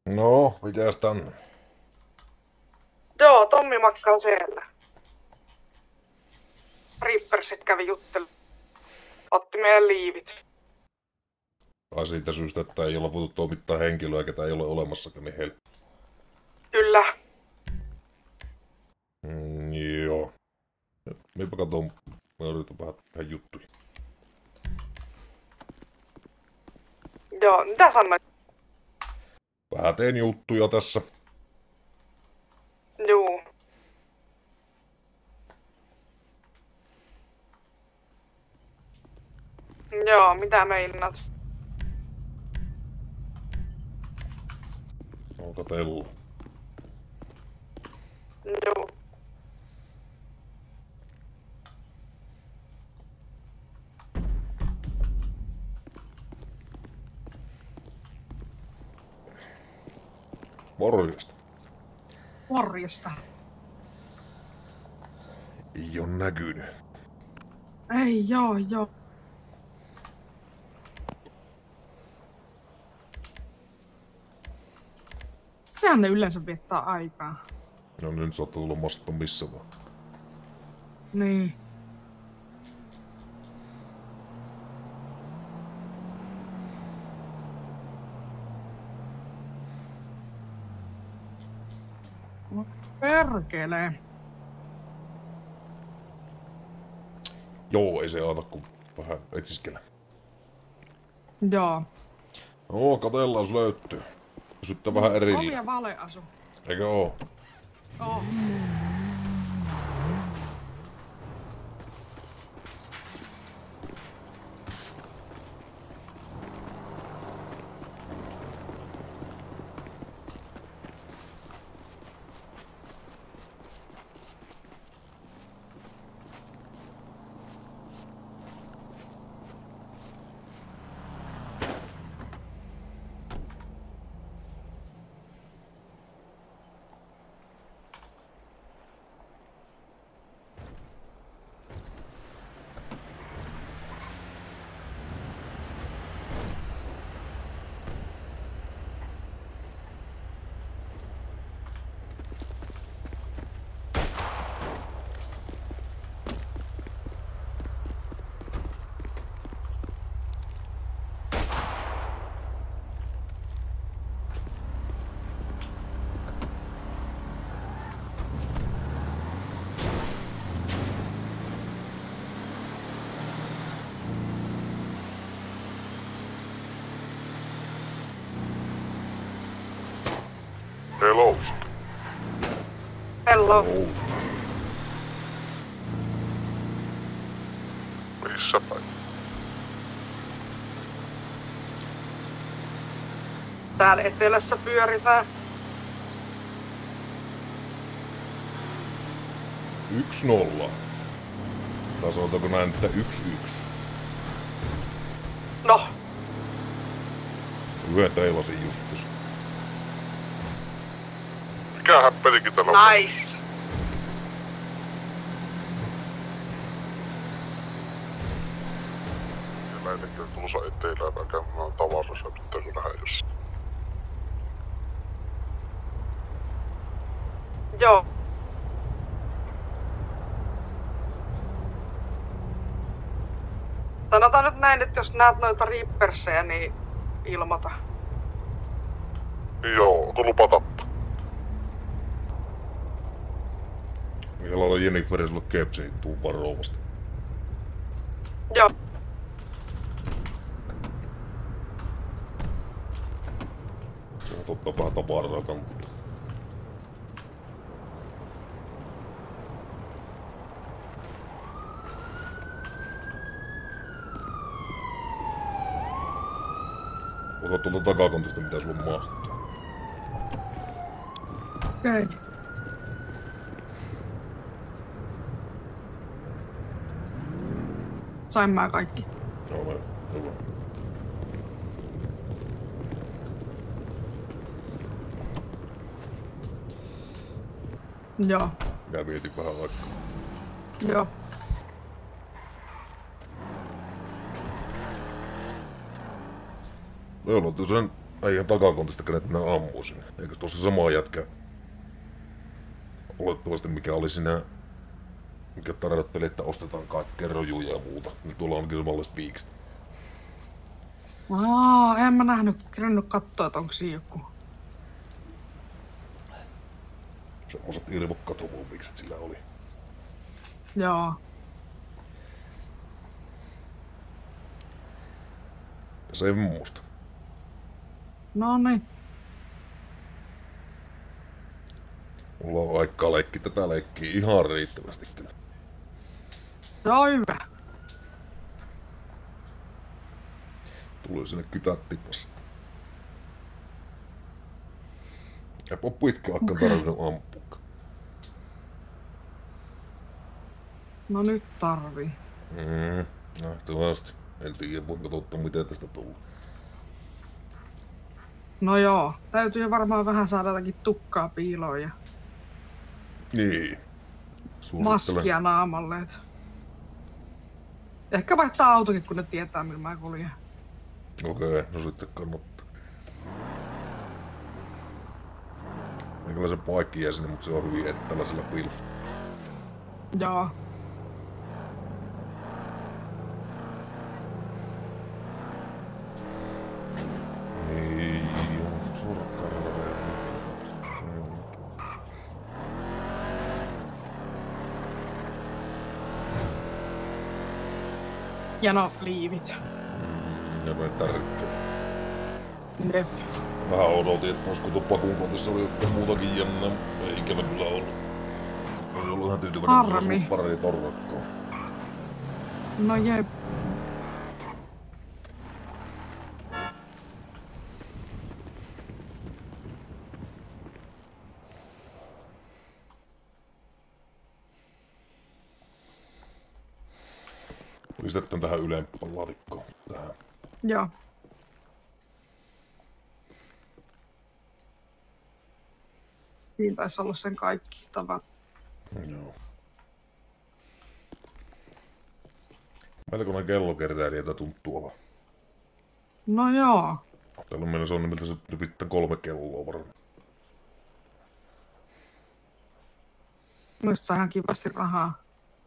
No, mitäs tänne? Joo, Tommi makkaa siellä. Rippersit kävi juttelu. Otti meidän liivit. Ai siitä syystä, että ei olla voitu toimittaa henkilöä, ketä ei ole olemassakaan, niin heillä. Kyllä. Joo. Minäpä katon, mä yritän vähän tehdä juttuja. Joo, mitä sanoit? Vähän teen juttuja tässä. Juu. Joo, mitä meinaat? No, katsellaan. Juu. Morjesta. Morjesta. Ei oo näkynyt. Ei, joo. Sehän ne yleensä viettää aikaa. No nyt saattaa tulla masta missä vaan. Niin. Perkele. Joo, ei se auta kun vähän etsiskellä. Joo. No, katsellaan jos löytyy. Pysyttää vähän eri. Kovia valeasu. Eikö oo? Oh. Hello. Hello. Missä päin? Täällä etelässä pyöritään. 1-0. Tai sanotaanko näin, että 1-1. No, Yhden teilasin justis. Mikähän pelikin täällä on? nice. Siellä ei tekee tulossa eteilään käymään tavarassa, pitääkö nähdä jossain. Joo. Sanotaan nyt näin, että jos näet noita rippersejä, niin ilmoita. Joo, onko lupa tappaa? Millä lailla Jennifer sulle kepsiin tuu varovasti. Joo. Se on totta vähän tavaraa kannattaa. Ota tuolta takakontista mitä sulla mahtuu. Okei. Okay. Sain mä kaikki. Joo, no, hyvä. Joo. Minä mietin vähän aikaa. Joo. Me ollaan sen äijän takakontista, kenet minä ammuisin. Eikö tuossa sama jätkä? Olettavasti mikä oli siinä, mikä tarjotteli, että ostetaan kaikkea rojuja ja muuta. Niin tuolla onkin samanlaiset viikset. En mä kerännyt katsoa, että onko siinä joku. Semmoset irvokkaat homoviikset sillä oli. Joo. Semmosta. No niin. Mulla on aikaa leikkiä tätä leikkiä ihan riittävästi kyllä. Joo, hyvä. Tuli sinne kytät tipasta. Eipä oo pitkä aikaan tarvinnut ampua. No nyt tarvii. Nähtävästi. En tiedä kuinka totta miten tästä tullut. No joo, täytyy varmaan vähän saada jotakin tukkaa piiloon ja Niin. maskia naamalle. Ehkä vaihtaa autokin, kun ne tietää, millä mä kuljen. Okei, no sitten kannattaa. Meikäläisen paikki jää sinne, mutta se on hyvin tällaisella piilossa. Joo. Ei, on sorkkarilla. Ja no, liivit. Ja noin tärkeä. Ne. Vähän odotin, että olisiko tupakun kontissa oli jotain muutakin jännää, mutta ei ikävä kyllä ollut. Olisi ollut ihan tyytyväinen, kun se olisi ollut pari torrakkoa. No jep. Pistetään tähän ylempään laatikkoon. Tähän. Joo. Siinä taisi olla sen kaikki tavan. Joo. Melkoinen kellokeräilijätä tuntuu olevan. No joo. Täällä on mennä, se on nimeltä se pitää 3 kelloa varmaan. Myös saa ihan kivasti rahaa.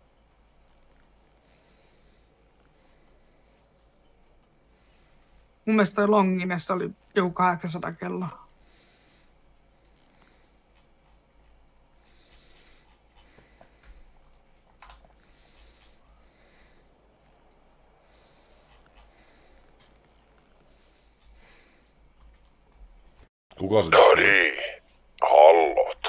Mun mielestä toi Longinessa oli joku 800 kelloa. Kuka se? No niin, hallot.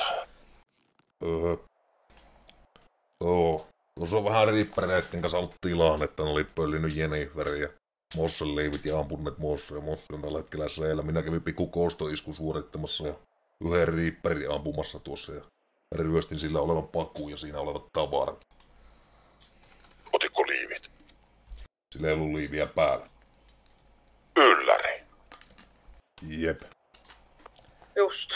Joo. Tuossa on vähän riippäreiden kanssa ollut tilaan, että ne oli pöllinyt Jennifer ja Mossen leivit ja ampuneet Mosse. Ja Mosse on tällä hetkellä seellä. Minä kävin pikku koostoisku suorittamassa ja yhden riippärin ampumassa tuossa ja ryöstin sillä olevan pakuun ja siinä olevat tavarat. Otitko liivit? Sillä ei ollut liiviä päällä. Ylläri. Jep. Just.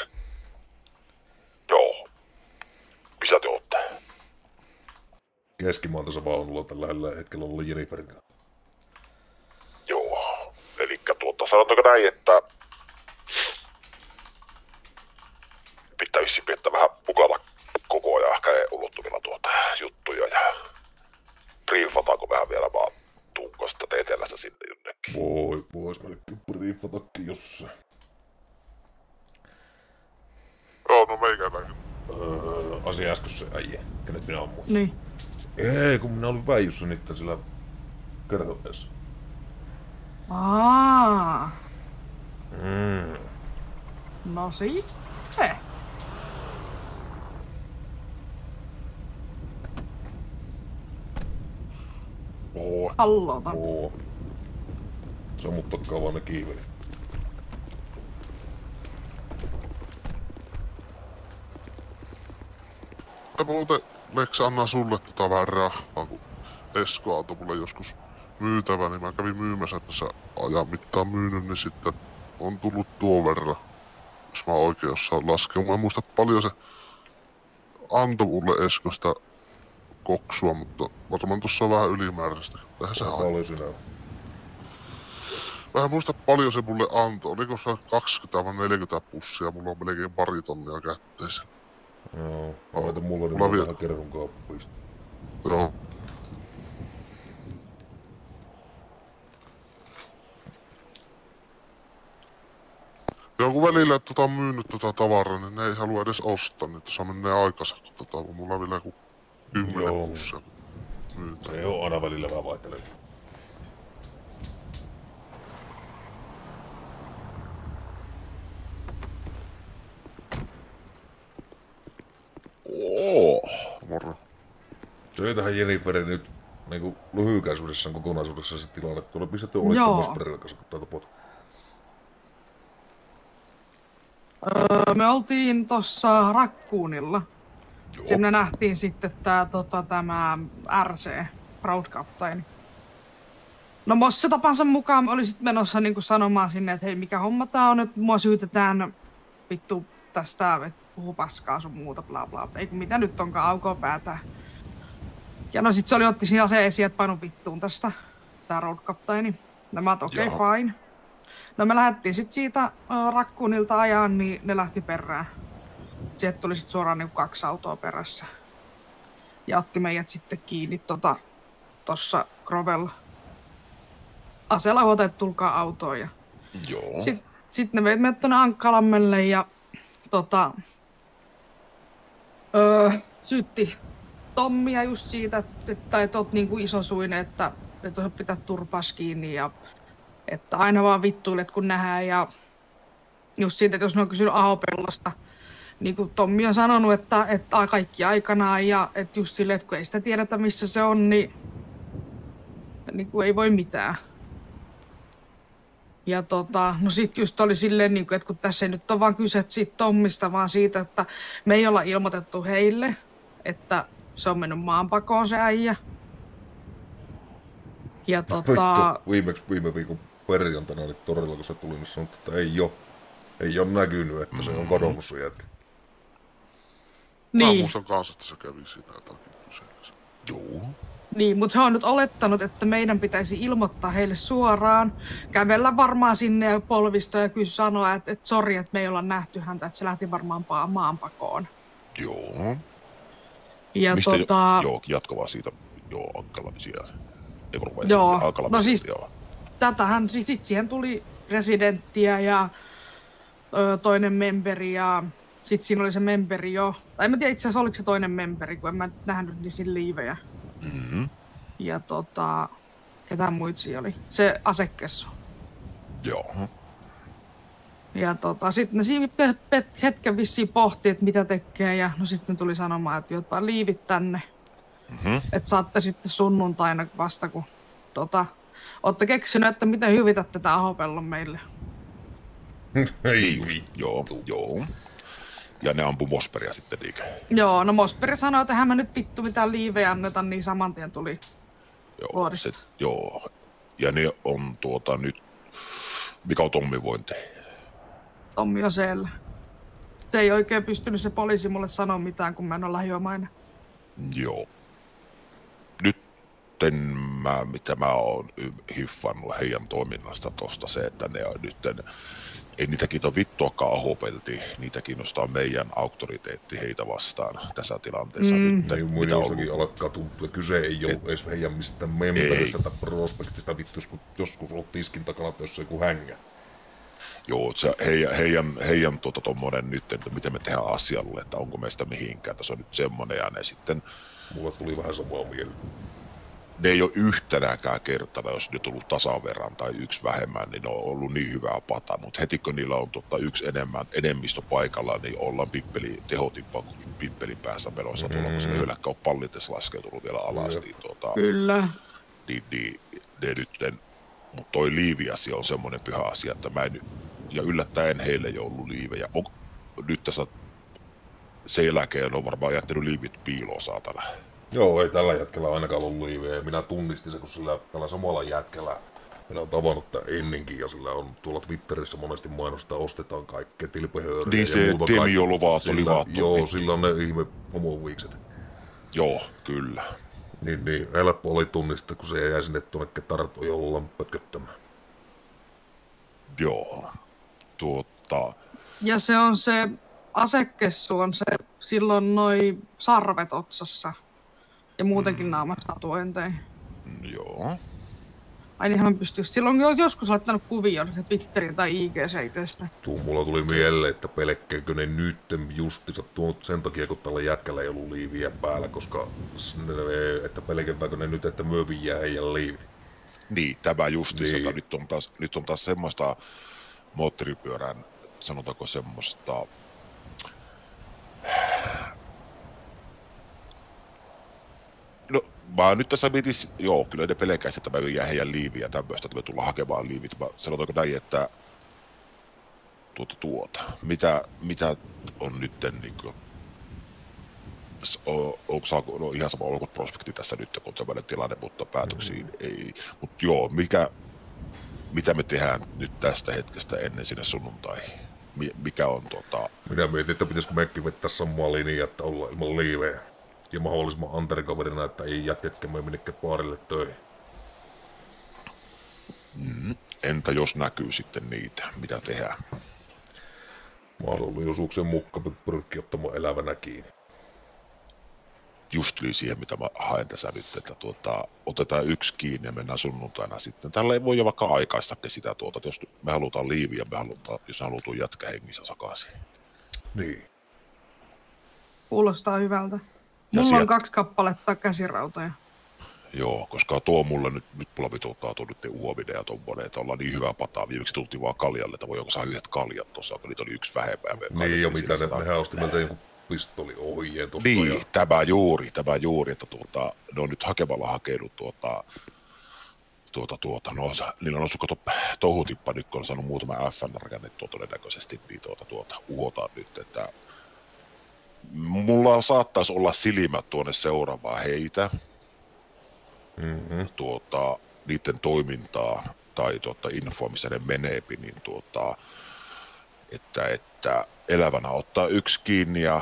Joo. Missä te ootte? Keskimaan tässä vaunulla tällä hetkellä ollut Jenniferin kanssa. Joo. Elikkä sanotaanko näin, että pitää vissiin piettää vähän mukana koko ajan ehkä ulottuvilla juttuja ja briefataanko vähän vielä vaan tunkasta TTL:stä sinne jonnekin. Vois melkein briefatakin jossain. Joo, no meikäläinen. Asia äsken se äijä, kenet minä ammuin. Niin. Ei, kun minä olin väijyssä niitä sillä kertoneessa. No sitten. Hallota. Sammuttakaa vaan ne kiivelit. Mä muuten, Lex, annan sulle vähän rahaa, kun Esko antoi mulle joskus myytävä, niin mä kävin myymässä tässä ajan mittaan myynyt, niin sitten on tullut tuon verran. Jos mä oikein osaan laskea. Mä en muista paljon se antoi mulle Eskosta koksua, mutta varmaan tuossa on vähän ylimääräistä. Tähän se Paljon sinä on. Mä en muista paljon se mulle antoi. Oliko se 20 vai 40 pussia? Mulla on melkein 2 tonnia kätteessä. Joo, laita mulla niin Mulla mä vähän kerhon kaappiin. Joo. Joku välillä on myynyt tavaraa, niin ne ei halua edes ostaa, niin tuossa menee aikansa, kun mulla on vielä joku 10 Joo. pussia myytä. Se on aina välillä vähän vaihtelee. Moro. Se oli tähän Jenniferin nyt niinku lyhykäisyydessään kokonaisuudessaan se tilanne. Tuolla pistetty olitte Joo. Mosperilla kanssa, kun täältä pois. Me oltiin tossa Rakkuunilla. Sinne nähtiin sitten tämä RC, Proud Captain. No Mosse tapansa mukaan oli sitten menossa niinku sanomaan sinne, että hei mikä homma tää on, että mua syytetään vittu tästä, että puhu paskaa sun muuta bla bla. Ei kun mitä nyt onkaan aukoa päätä. Ja no sit se oli otti siinä aseen esiin, että painu vittuun tästä, tää Road Captaini. No mä oon okei, fine. No me lähdettiin sit siitä Rakkuunilta ajaan, niin ne lähti perään. Sieltä tuli sit suoraan niinku 2 autoa perässä. Ja otti meidät sitten kiinni tossa Grovella. Aseella huolta, tulkaa autoon. Ja Joo. sit ne vei meidät tonne Ankkalammelle ja syytti Tommia just siitä, että oot niinku isosuinen, että osaat pitää turpas kiinni ja että aina vaan vittuilet kun nähdään ja just siitä, että jos ne on kysynyt Ahopellosta, niin kuin Tommi on sanonut, että kaikki aikanaan ja että just silleen, että kun ei sitä tiedetä missä se on, niin kuin ei voi mitään. Ja no sit just oli silleen, niin kuin, että kun tässä ei nyt ole vaan kyse siitä Tommista, vaan siitä, että me ei olla ilmoitettu heille, että se on mennyt maanpakoon se äijä. Ja Viimeksi viime viikon perjantaina oli torilla, kun se tuli, niin sanottu, että ei ole näkynyt, että se on kadonnut se jätkä. Mä niin. muistan kanssa, että se kävi siinä jotakin kyseessä. Joo. Niin, mutta he on nyt olettanut, että meidän pitäisi ilmoittaa heille suoraan, kävellä varmaan sinne polvistoon ja kyllä sanoa, että sori, että me ei olla nähty häntä, että se lähti varmaan maanpakoon. Joo. Ja Mistä joo, jatka vaan siitä. Joo, Ankkalamisia. Joo, no siis joo. tätähän, siis siihen tuli residenttiä ja toinen memberi ja sit siinä oli se memberi jo. Tai en mä tiedä itse asiassa oliko se toinen memberi, kun en mä nähnyt niissä liivejä. Mm-hmm. Ja ketä muita siinä oli? Se asekessu. Joo. Ja sitten ne siinä hetken vissiin pohti, että mitä tekee. Ja no sitten ne tuli sanomaan, että jotain liivit tänne. Mm-hmm. Että saatte sitten sunnuntaina vasta, kun ootte keksinyt, että miten hyvitätte tää Ahopellon meille. Ei vittu. Joo. Ja ne ampui Mosperia sitten niinkö? Joo, no Mosperi sanoi, että eihän me nyt vittu mitään liivejä anneta, niin saman tien tuli vuodesta. Joo. Ja ne on nyt, mikä on Tommin vointi? Tommi on siellä. Se ei oikein pystynyt se poliisi mulle sanoa mitään, kun mä en ole lähiomainen. Joo. Mitä mä oon hiffannut heidän toiminnasta tosta se, että ne on nytten, ei niitä kiinnosta vittuakaan Ahopelti, niitä kiinnostaa meidän auktoriteetti heitä vastaan tässä tilanteessa. Nyt, mitä jostakin alkaa tuntua, kyse ei ollut edes heidän mistään memberistä tai prospektista vittu, kun joskus olet tiskin takana töissä joku hängä. Joo, se heidän tommonen nyt, että miten me tehdään asialle, että onko meistä mihinkään, tässä on nyt semmonen ja ne sitten. Mulle tuli vähän samaa mieli. Ne ei ole yhtenäkään kertana, jos ne on tullut tasaverran tai yksi vähemmän, niin ne on ollut niin hyvää pata, mutta heti kun niillä on yksi enemmistö paikalla, niin ollaan tehotippa pippelin päässä menossa tuolla, kun se ylläkkä on pallites laskeutunut vielä alas. Niin, Kyllä. Niin ne nyt, mutta toi liiviasia on semmoinen pyhä asia, että mä en, ja yllättäen heille ei ollut liivejä. Nyt tässä sen jälkeen on varmaan jättänyt liivit piiloon, saatana. Joo, ei tällä jätkellä ainakaan ollut liivejä. Minä tunnistin se, kun tällä samalla jätkellä minä olen tavannut tämän ennenkin ja sillä on tuolla Twitterissä monesti mainosta, ostetaan kaikkea tilpehööriä niin ja muuta. Niin se Temi-Lovaatto, Joo, sillä on ne ihme homoviikset. Joo, kyllä. Niin, helppo oli tunnistaa, kun se jäi sinne tuonne Ketartoon jollain pötköttämään. Joo. Ja se on se asekessu on se silloin noi sarvet otsassa ja muutenkin naamasta tatuointeihin. Joo. Ai niinhän mä pystyn. Silloin on joskus laittanut kuvia Twitteriin tai IG-seiteistä. Mulla tuli mieleen, että pelkkääkö ne nyt justiinsa sen takia, kun tällä jätkällä ei ollut liiviä päällä, koska että pelkääkö ne nyt, että myövi jää heidän liivit. Niin, tämä justiinsa, niin. että nyt on taas semmoista moottoripyörän, sanotaanko semmoista... No, mä nyt tässä mietin, joo, kyllä ne pelkäisi, että mä jää heidän liiviä tämmöistä, että me tullaan hakemaan liivit. Mä sanotaanko näin, että mitä on nyt niinku... No ihan sama, onko prospekti tässä nyt, kun tämmöinen tilanne, mutta päätöksiin ei. Mutta joo, mitä me tehdään nyt tästä hetkestä ennen sinne sunnuntaihin? Mikä on Minä mietin, että pitäisikö mekin vetää samaa linjaa, että ollaan ilman liivejä. Ja mahdollisimman undercoverina, että ei jätketkään minnekään baarille töihin. Entä jos näkyy sitten niitä, mitä tehdään? Mahdollisuuksien mukaan pyrkii ottamaan elävänä kiinni. Just siihen, mitä mä haen tässä nyt, että otetaan yksi kiinni ja mennään sunnuntaina sitten. Tällä ei voi jo vaikka aikaistakin sitä, että jos me halutaan liiviä, jos halutaan jätkä hengissä sakaisin. Niin. Kuulostaa hyvältä. Mulla on 2 kappaletta käsirautoja. Joo, koska tuo mulle nyt mulla vituttaa tuo nyt uominen ja tommonen, että ollaan niin hyvää pataa. Viimeksi tultiin vaan kaljalle, että voi onko saa yhdet kaljat tossa, kun niitä oli yksi vähempää. Niin, ja mitä nehän osti meiltä jonkun pistoliohjeen tossa. Niin, tämä juuri, että ne on nyt hakemalla hakenut no niillä on noussut kato touhutippa nyt, kun on saanut muutama FN rakennettua todennäköisesti, niin uhotaan nyt, että mulla saattaisi olla silmät tuonne seuraavaan heitä, niiden toimintaa tai infoa, missä ne meneepi, niin että elävänä ottaa yksi kiinni ja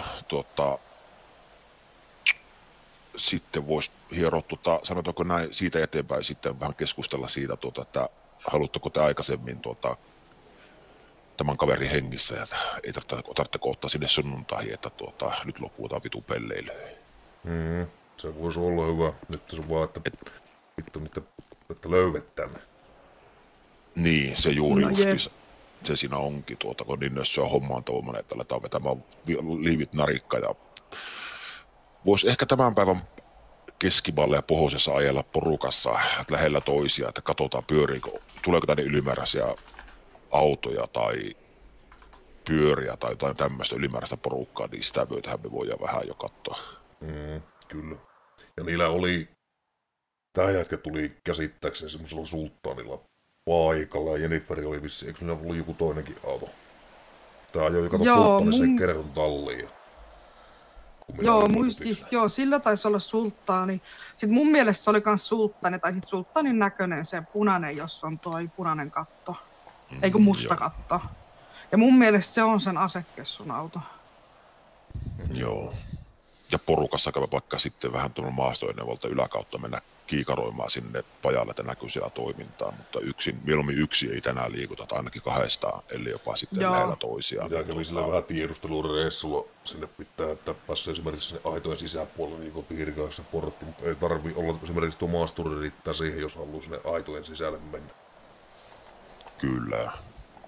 sitten voisi hieroa, sanotaanko näin, siitä eteenpäin sitten vähän keskustella siitä, että haluatteko te aikaisemmin tämän kaverin hengissä, ja ei tarvitse ottaa sinne sunnuntaihin, että nyt loppuutaan vitun pelleille. Se voisi olla hyvä. Nyt se on vaan, että vittu niitä, että löydettää ne. Niin, se juuri justiinsa. Se siinä onkin, kun niin se on hommaan tuommoinen, että aletaan vetämään liivit narikka ja voisi ehkä tämän päivän keskimalle ja pohjoisessa ajella porukassa lähellä toisia, että katsotaan tuleeko tänne ylimääräisiä autoja tai pyöriä tai jotain tämmöistä ylimääräistä porukkaa, niin sitä myötähän me voidaan vähän jo katsoa. Kyllä. Ja niillä oli, tämä jätkä tuli käsittääkseni semmoisella sulttaanilla paikalla ja Jennifer oli vissiin, eikö niillä ollut joku toinenkin auto? Tämä ajoi kato sulttaani sen kerran talliin. Joo, joo, sillä taisi olla sulttaani. Sitten mun mielestä se oli kans sulttaani, tai sitten sulttaanin näköinen se punainen, jos on toi punainen katto. Eikö musta katto. Ja mun mielestä se on sen asekessun auto. Joo. Ja porukassa käydä vaikka sitten vähän tuolla maastoenevolta yläkautta mennä kiikaroimaan sinne pajalle, että näkyy siellä toimintaa, mutta mieluummin yksi ei tänään liikuta, tai ainakin 2, eli jopa sitten lähellä toisiaan. Minä kävin sillä vähän tiedustelureissulla, sinne pitää, että pääsee esimerkiksi sinne aitojen sisäpuolelle niin kuin piirikaissa portti, mutta ei tarvi olla esimerkiksi tuo maasturi riittää siihen, jos haluaa sinne aitojen sisälle mennä. Kyllä.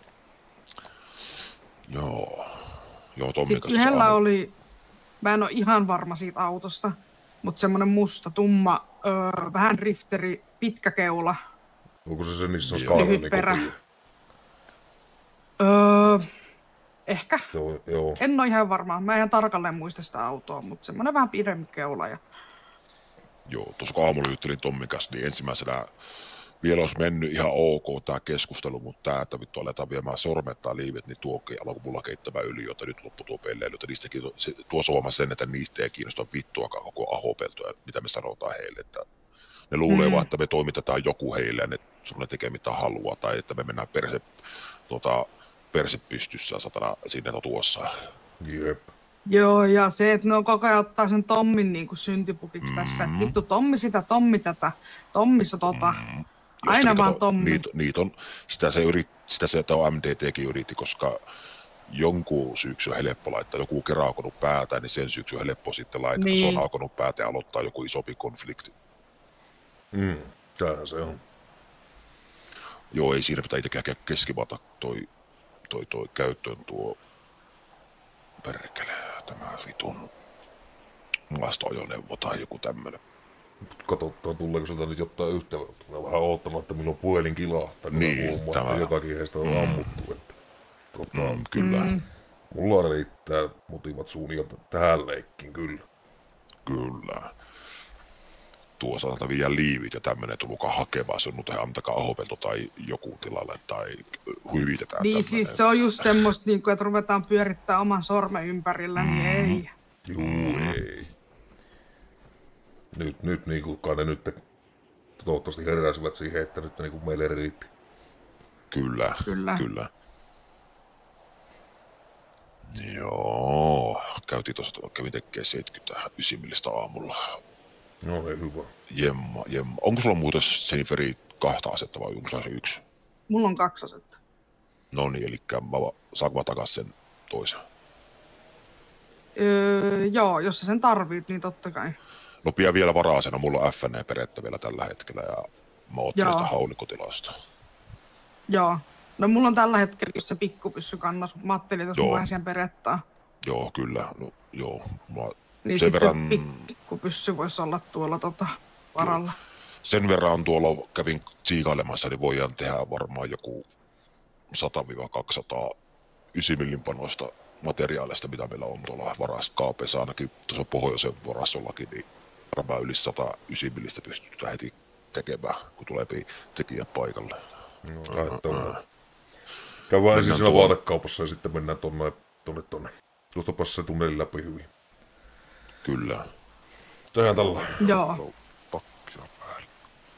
Joo, Tommin sitten yhdellä oli, mä en ole ihan varma siitä autosta, mutta semmoinen musta, tumma, vähän drifteri, pitkä keula. Onko se Nissan Skyline? Lyhyt perä. Ehkä. Joo. En ole ihan varma. Mä en ihan tarkalleen muista sitä autoa, mutta semmoinen vähän pidempi keula. Joo, tuossa kun aamulla juttelin Tommin kanssa, niin ensimmäisenä vielä olisi mennyt ihan ok tämä keskustelu, mutta tämä, että vittu aletaan viemään sormet tai liivit, niin tuokin alkoi mulla keittämään yli, jotta nyt loppu tuo pelleily. Niistäkin tuo Suomen sen, että niistä ei kiinnosta vittuakaan koko ahopeltoa, mitä me sanotaan heille. Että ne luulee vaan, että me toimitetaan joku heille ja ne sun tekee mitä haluaa, tai että me mennään perse pystyssä satana sinne tuossa. Jep. Joo, ja se, että ne on koko ajan ottaa sen Tommin niin kuin syntipukiksi tässä, että vittu Tommi sitä, Tommi tätä, Tommissa tota. Aina vaan Tommi. Niitä on, sitä se sitä se, että MDTkin yritti, koska jonkun syksy on helppo laittaa, joku kerran alkanut päätä, niin sen syksy on helppo sitten laittaa, niin. Se on alkanut päätä ja aloittaa joku isompi konflikti. Tämähän se on. Joo, ei siinä pitää itsekään keskivata toi käyttöön tuo perkele, tämä vitun maastoajoneuvo tai joku tämmönen. Katsotaan, tuleeko sieltä nyt jotain yhteyttä. Mä vähän oottanut, että milloin puhelin kilahtaa. Niin, tämä. Että jotakin heistä on ammuttu. Että, kyllä. Mulla riittää motivatsuunia tähän leikkiin, kyllä. Kyllä. Tuo saattaa vielä liivit ja tämmönen tullukaan hakevaa, se on nyt antakaa ahopelto tai joku tilalle tai hyvitetään niin tämmönen. Siis se on just semmoista, niin että ruvetaan pyörittämään oman sormen ympärillä, niin ei. Juu, ei. Nyt niin kuin kai ne nyt toivottavasti heräsivät siihen, että nyt niin kuin meille riitti. Kyllä. Joo, kävin tekemään 79 millistä aamulla. No ei hyvä. Jemma. Onko sulla muuten Seniferi 2 asetta vai onko se 1? Mulla on 2 asetta. No niin, eli saanko mä takas sen toisen? Joo, jos sä sen tarvit, niin totta kai. No pidä vielä varaasena, mulla on FNE-perettä vielä tällä hetkellä ja mä oottelin sitä haulikkotilasta. Joo. No mulla on tällä hetkellä just se pikkupyssy kannas. Mä ajattelin, että mulla siihen perettaa. Joo, kyllä. No, joo. Niin sit verran... se pikkupyssy voisi olla tuolla varalla. Joo. Sen verran tuolla kävin tsiikailemassa, niin voidaan tehdä varmaan joku 100-200 9 millin panoista materiaalista, mitä meillä on tuolla kaapeessa, ainakin tuossa pohjoisen varastollakin, niin varmaan yli 100 9 millistä pystytään heti tekemään, kun tulee tekijät paikalle. Käydään ensin siinä vaatekaupassa ja sitten mennään tonne. Tuostapas se tunneli läpi hyvin. Kyllä. Tehdään tällä. Joo. Pakkia päälle.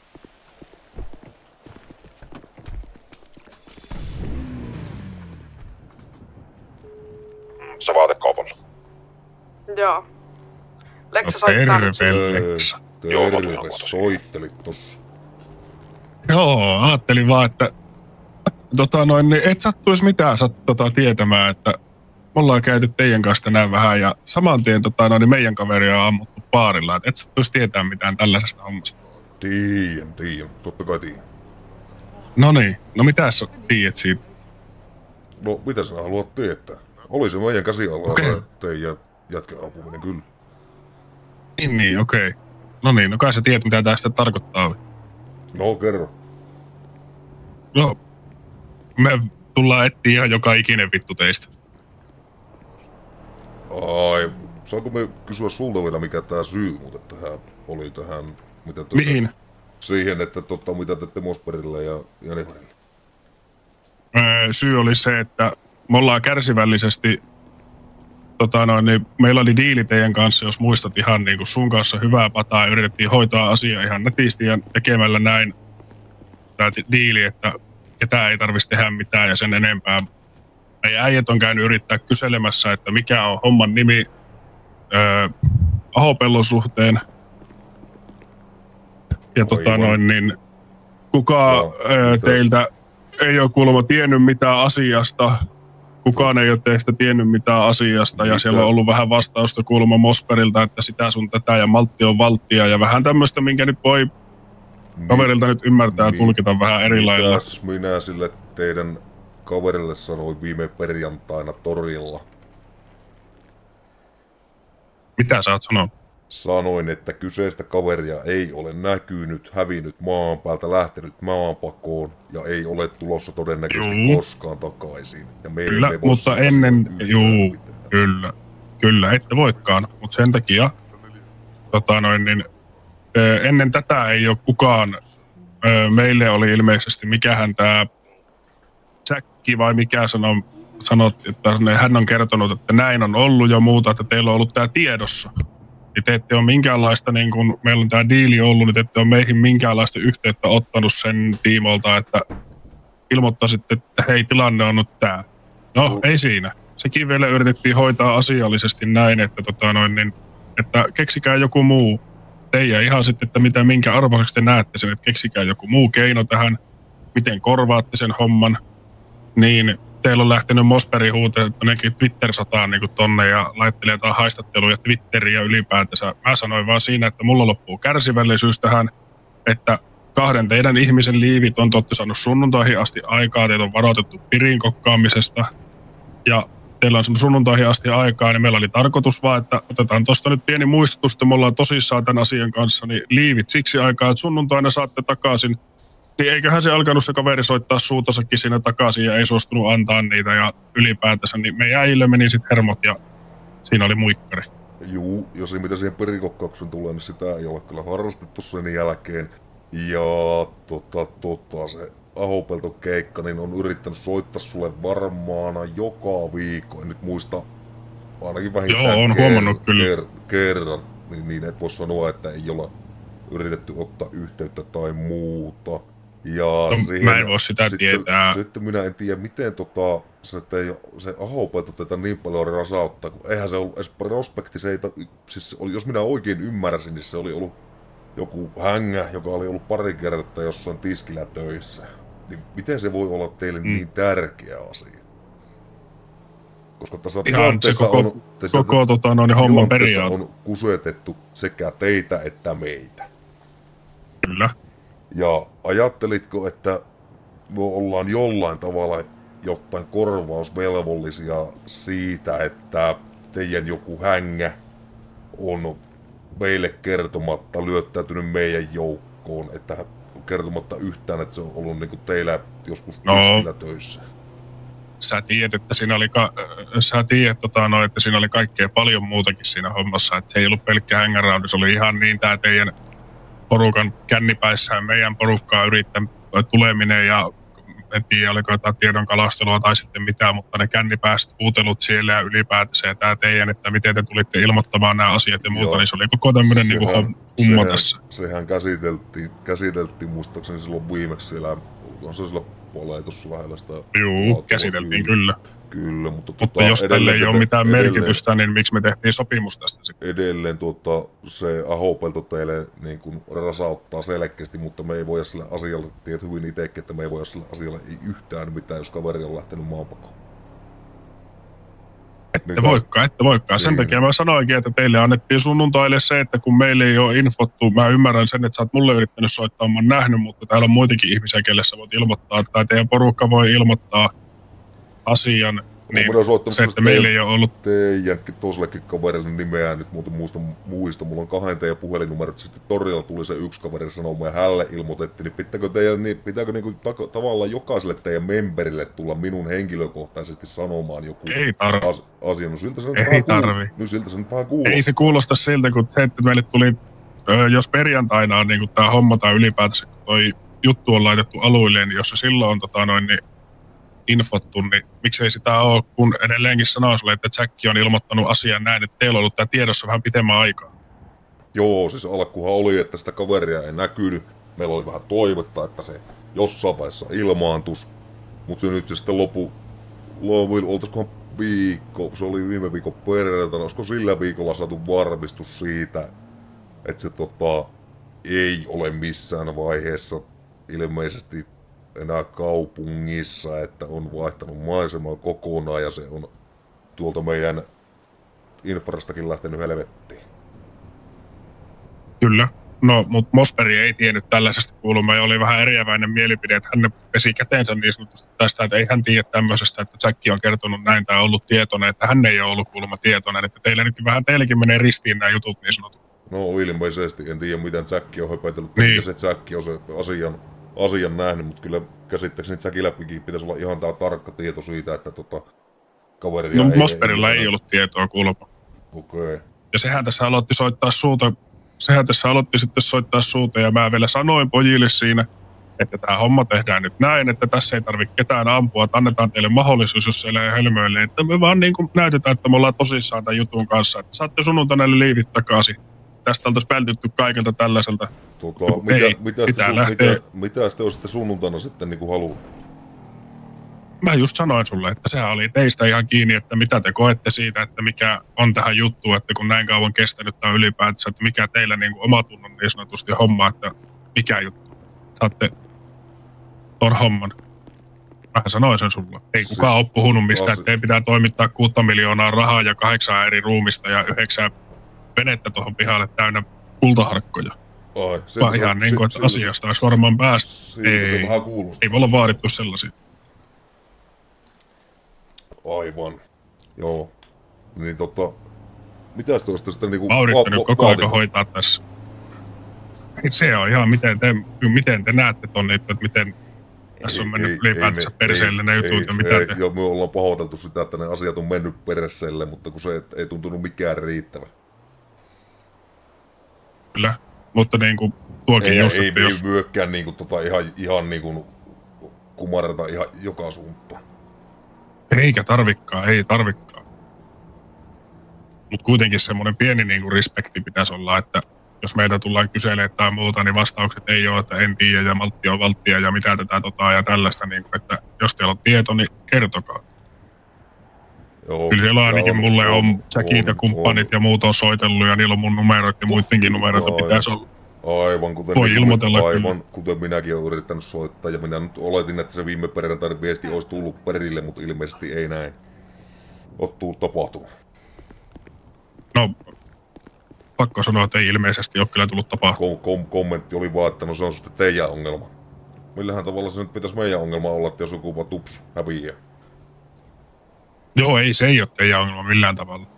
Se vaatekaupalla. Joo. Leksa No soittaa. terve, Leksa. Terve, soittelit tossa. Joo, ajattelin vaan, että niin et sattuisi mitään tietämään, että me ollaan käyty teidän kanssa tänään vähän ja saman tien niin meidän kaveria on ammuttu baarilla, että et sattuisi tietää mitään tällaisesta hommasta. Tiedän, totta kai tiedän. No niin, no mitäs tiedät siitä? No mitä sinä haluat tietää? Oli se meidän käsialalla teidän jätkän ampuminen kyllä. Niin, okei. No niin, no kai sä tiedät mitä tästä tarkoittaa. No kerro. No, me tullaan etsiä ihan joka ikinen vittu teistä. Ai, saanko me kysyä sulta vielä mikä tää syy muuten tähän, mitä Mihin? Siihen, että mitä teette Mosperille ja Neverille? Syy oli se, että me ollaan kärsivällisesti, niin meillä oli diili teidän kanssa, jos muistat ihan niin kuin sun kanssa hyvää pataa ja yritettiin hoitaa asiaa ihan netisti ja tekemällä näin tämä diili, että ketään ei tarvitsisi tehdä mitään ja sen enempää. Meidän äijät on käynyt yrittää kyselemässä, että mikä on homman nimi Ahopellon suhteen. Ja kuka teiltä ei ole kuulemma tiennyt mitään asiasta. Kukaan ei ole teistä tiennyt mitään asiasta. Ja siellä on ollut vähän vastausta kuulemma Mosperilta, että sitä sun tätä ja maltti on valttia. Ja vähän tämmöistä, minkä nyt voi kaverilta nyt ymmärtää ja tulkita vähän eri lailla. Mitäs minä sille teidän kaverille sanoin viime perjantaina torilla? Mitä sä oot sanonut? Sanoin, että kyseistä kaveria ei ole näkynyt, hävinnyt maan päältä, lähtenyt maanpakoon ja ei ole tulossa todennäköisesti koskaan takaisin. Ja kyllä, mutta ennen, kyllä, ette voikaan, mutta sen takia ennen tätä ei ole kukaan, meille oli ilmeisesti mikähän tää Säkki vai mikä sanot, että hän on kertonut, että näin on ollut jo muuta, että teillä on ollut tää tiedossa. Niin te ette ole minkäänlaista, niin kun meillä on tämä diili ollut, niin te ette ole meihin minkäänlaista yhteyttä ottanut sen tiimolta, että ilmoittaisitte, että hei, tilanne on nyt tämä. No, ei siinä. Sekin vielä yritettiin hoitaa asiallisesti näin, että, että keksikää joku muu. Teidän ihan sitten, että minkä arvoiseksi te näette sen, että keksikää joku muu keino tähän, miten korvaatte sen homman. niin teillä on lähtenyt Mosperi huutenekin Twitter-sotaan niin tonne ja laittelee jotain haistatteluja Twitteriä ylipäätänsä. Mä sanoin vaan siinä, että mulla loppuu kärsivällisyys tähän, että 2 teidän ihmisen liivit on totta saanut sunnuntaihin asti aikaa, teitä on varoitettu pirin kokkaamisesta ja teillä on sunnuntaihin asti aikaa, niin meillä oli tarkoitus vaan, että otetaan tuosta nyt pieni muistutus, että me ollaan tosissaan tämän asian kanssa, niin liivit siksi aikaa, että sunnuntaina saatte takaisin. Niin eiköhän se alkanut se kaveri soittaa suutasakin siinä takaisin ja ei suostunut antaa niitä ja ylipäätänsä, niin meidän äijille meni sitten hermot ja siinä oli muikkari. Juu, ja se mitä siihen perikokkaukseen tulee, niin sitä ei ole kyllä harrastettu sen jälkeen. Ja se Ahopelto-keikka, niin on yrittänyt soittaa sulle varmaan joka viikko. En nyt muista, ainakin vähintään Joo, on huomannut kyllä. Kerran. Niin et voi sanoa, että ei olla yritetty ottaa yhteyttä tai muuta. Ja mä en voi sitä tietää. Sitten minä en tiedä, miten se Ahopelto tätä niin paljon rasauttaa, kun eihän se ollut edes prospekti. Jos minä oikein ymmärsin, niin se oli ollut joku hängä, joka oli ollut pari kertaa jossain tiskillä töissä. Niin miten se voi olla teille niin tärkeä asia? Koska tässä tilanteessa on homman periaate on kusetettu sekä teitä että meitä. Kyllä. Ja ajattelitko, että me ollaan jollain tavalla jotain korvausvelvollisia siitä, että teidän joku hängä on meille kertomatta lyöttäytynyt meidän joukkoon, että kertomatta yhtään, että se on ollut niinku teillä joskus tiskillä töissä? Sä tiedät, että siinä oli, että siinä oli kaikkea paljon muutakin siinä hommassa, että se ei ollut pelkkä hangoundi, se oli ihan niin tää teidän porukan kännipäissään meidän porukkaa yrittänyt tuleminen ja en tiedä, oliko jotain tiedonkalastelua tai sitten mitään, mutta ne kännipäästä huutelut siellä ja ylipäätänsä ja tää teidän, että miten te tulitte ilmoittamaan nämä asiat ja muuta, niin se oli koko tämmöinen niinku homma tässä. Sehän käsiteltiin muistaakseni silloin viimeksi siellä, olikohan se sillä puolella tuossa lähellä sitä... Juu, käsiteltiin kyllä. Kyllä, mutta jos tälle ei ole mitään merkitystä, niin miksi me tehtiin sopimus tästä sitten? Edelleen se Ahopelto teille niin kuin rasauttaa selkeästi, mutta me ei voida sillä asialla, tiedät hyvin itsekin, että me ei voida sillä asialla ei yhtään mitään, jos kaveri on lähtenyt maanpakoon. Ette voikaan. Sen takia mä sanoinkin, että teille annettiin sunnuntaille se, että kun meille ei ole infottu, mä ymmärrän sen, että sä oot mulle yrittänyt soittaa, mä oon nähnyt, mutta täällä on muitakin ihmisiä, kelle sä voit ilmoittaa, tai teidän porukka voi ilmoittaa asian, niin se, että meillä ei ole ollut... Teidänkin toisellekin kaverille nimeä nyt muista. Mulla on 2 teidän puhelinnumerot, sitten torilla tuli se yksi kaveri sanomaan ja hänelle ilmoitettiin, niin pitääkö niinku tavallaan jokaiselle teidän memberille tulla minun henkilökohtaisesti sanomaan joku asia? No siltä se nyt vähän kuulostaa. Ei se kuulosta siltä, kun se, että meille tuli, jos perjantaina on niinku tää homma tai ylipäätänsä, kun toi juttu on laitettu aluille, niin jos se silloin on niin infottu, niin miksei sitä ole, kun edelleenkin sanoo sulle, että Jack on ilmoittanut asian näin, että teillä on ollut tämä tiedossa vähän pitemmän aikaa. Joo, siis alkuhan oli, että sitä kaveria ei näkynyt. Meillä oli vähän toivetta, että se jossain vaiheessa ilmaantus. Mutta se nyt sitten oltaisikohan viikko, se oli viime viikon perjantaina, olisiko sillä viikolla saatu varmistus siitä, että se ei ole missään vaiheessa ilmeisesti enää kaupungissa, että on vaihtanut maisemaa kokonaan ja se on tuolta meidän infrastakin lähtenyt helvettiin. Kyllä. No, mutta Mosperi ei tiennyt tällaisesta kuuluma ja oli vähän eriäväinen mielipide, että hän pesi käteensä niin sanotusti tästä, että ei hän tiedä tämmöisestä, että Jack on kertonut näin tai ollut tietoinen, että hän ei ole ollut kuuluma tietoinen, että teillekin menee ristiin nämä jutut niin sanotusti. No ilmeisesti, en tiedä miten Jack on höpätellyt, niin. Se Jack on se asian nähnyt, mutta kyllä käsittääkseni Jackilläkin pitäisi olla ihan tää tarkka tieto siitä, että kaveria no, Mosperilla ei ollut tietoa kuulemma. Okei. Ja sehän tässä aloitti sitten soittaa suuta ja mä vielä sanoin pojille siinä, että tämä homma tehdään nyt näin, että tässä ei tarvitse ketään ampua, että annetaan teille mahdollisuus, jos siellä ei hölmöille, että me vaan niin kuin näytetään, että me ollaan tosissaan tämän jutun kanssa, että saatte sunnuntaina liivit takaisin. Tästä oltaisiin vältytty kaikilta tällaiselta. Mitä te olisitte sunnuntaina sitten niin kuin halunnut? Mä just sanoin sulle, että sehän oli teistä ihan kiinni, että mitä te koette siitä, että mikä on tähän juttuun, että kun näin kauan kestänyt tai ylipäätänsä, että mikä teillä niin kuin omatunnon niin sanotusti homma, että mikä juttu. Saatte ton homman. Mä sanoin sen sulla. Ei kukaan ole puhunut mistä, että ei pitää toimittaa 6 miljoonaa rahaa ja 8 eri ruumista ja 9 venettä tuohon pihalle täynnä kultaharkkoja. Vaan ihan niin kuin, että asiasta olisi varmaan päästä. Ei me olla vaadittu sellaisia. Aivan. Joo. Niin mitäs tuosta sitten niinku... Mä oon yrittänyt koko ajan hoitaa tässä. Se on ihan miten te näette tonne, että miten tässä on mennyt ylipäätänsä perseelle ne jutut ja mitä te... Joo, me ollaan pahoiteltu sitä, että ne asiat on mennyt perseelle, mutta kun se ei tuntunut mikään riittävä. Kyllä, mutta niinku tuokin just, ei myökkään niinku ihan niinku kumarrata ihan joka suuntaan. Eikä tarvikkaan, ei tarvikkaan. Mut kuitenkin semmonen pieni niinku respekti pitäisi olla, että jos meiltä tullaan kyselemään tai muuta, niin vastaukset ei ole, että en tiedä ja maltti on valttia ja mitä tätä ja tällaista, niin kuin, että jos teillä on tieto, niin kertokaa. Joo, kyllä siellä ainakin mulle on säkit ja kumppanit ja muut on soitellut ja niillä on mun numerot ja muidenkin numerot pitäisi olla. Aivan kuten minäkin olen yrittänyt soittaa ja minä nyt oletin, että se viime perjantainen viesti olisi tullut perille, mutta ilmeisesti ei näin ole tullut tapahtumaan. No, pakko sanoa, että ei ilmeisesti ole kyllä tullut tapahtumaan. Kommentti oli vaan, että no se on sitten teidän ongelma. Millähän tavalla se nyt pitäisi meidän ongelma olla, että jos joku vaan tups häviää? Joo, se ei ole teidän ongelma millään tavalla.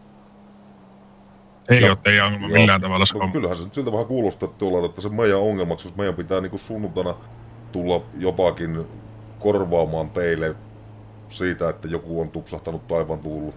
Ei ole teidän ongelma millään tavalla se on. Kyllähän se nyt siltä vähän kuulostaa, että se meidän ongelmaksi, jos meidän pitää niinku sunnuntaina tulla jotakin korvaamaan teille siitä, että joku on tupsahtanut taivaan tullut.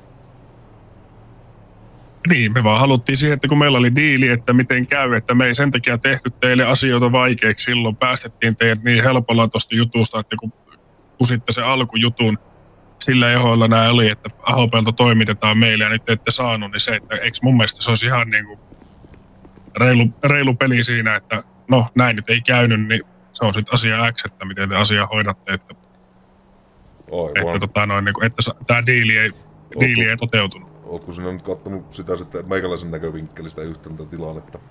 Niin, me vaan haluttiin siihen, että kun meillä oli diili, että miten käy, että me ei sen takia tehty teille asioita vaikeaksi. Silloin päästettiin teidät niin helpolla tuosta jutusta, että kun kusitte se alkujutun, sillä ehoilla nämä oli, että Ahopelta toimitetaan meille ja nyt ette saanut, niin se, että eikö mun mielestä se olisi ihan niin kuin reilu peli siinä, että no näin nyt ei käynyt, niin se on sitten asia X, että miten te asiaa hoidatte, että tämä diili ei toteutunut. Ootko sinä nyt kattonut sitä sitten meikäläisen näkövinkkelistä yhtään tätä tilannetta?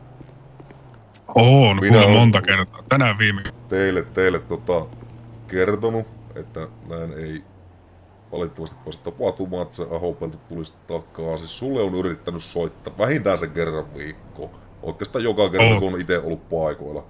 On, kuule monta kertaa. Tänään viimein. Teille kertonut, että näin ei valitettavasti pääse tapahtumaan, että se Ahopelta tulisi takaa. Siis sulle on yrittänyt soittaa vähintään sen kerran viikkoon. Oikeastaan joka kerta, kun on itse ollut paikoilla.